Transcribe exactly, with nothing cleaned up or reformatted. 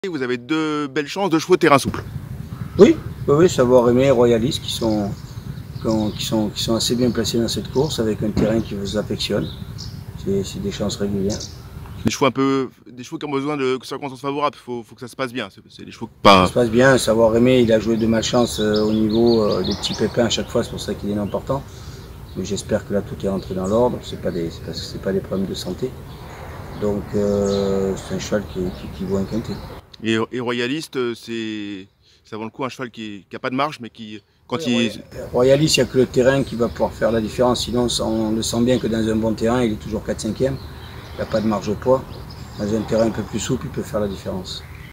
Vous avez deux belles chances, deux chevaux de terrain souple. Oui, oui, oui, Savoir Aimer et Royaliste qui sont, qui, sont, qui sont assez bien placés dans cette course avec un terrain qui vous affectionne. C'est des chances régulières. Des chevaux un peu, des chevaux qui ont besoin de circonstances favorables. Il faut, faut que ça se passe bien. C'est des chevaux Ça pas. se passe bien. Savoir Aimer, il a joué de malchance euh, au niveau euh, des petits pépins à chaque fois, c'est pour ça qu'il est important. Mais j'espère que là tout est rentré dans l'ordre. C'est pas des, c'est parce que c'est pas des problèmes de santé. Donc euh, c'est un cheval qui, qui, qui vaut un quintet. Et, et Royaliste, c'est, ça vaut le coup un cheval qui, qui a pas de marge, mais qui, quand Oui, il, Royaliste, il n'y a que le terrain qui va pouvoir faire la différence. Sinon, on le sent bien que dans un bon terrain, il est toujours quatre cinquième. Il n'y a pas de marge au poids. Dans un terrain un peu plus souple, il peut faire la différence.